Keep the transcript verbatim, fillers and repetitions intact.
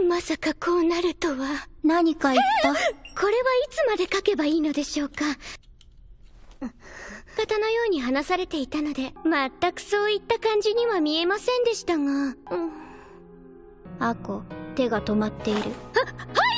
まさかこうなるとは。 何か言った？ これはいつまで書けばいいのでしょうか。方のように話されていたので、全くそういった感じには見えませんでしたが。うん、 アコ、手が止まっている。 は、は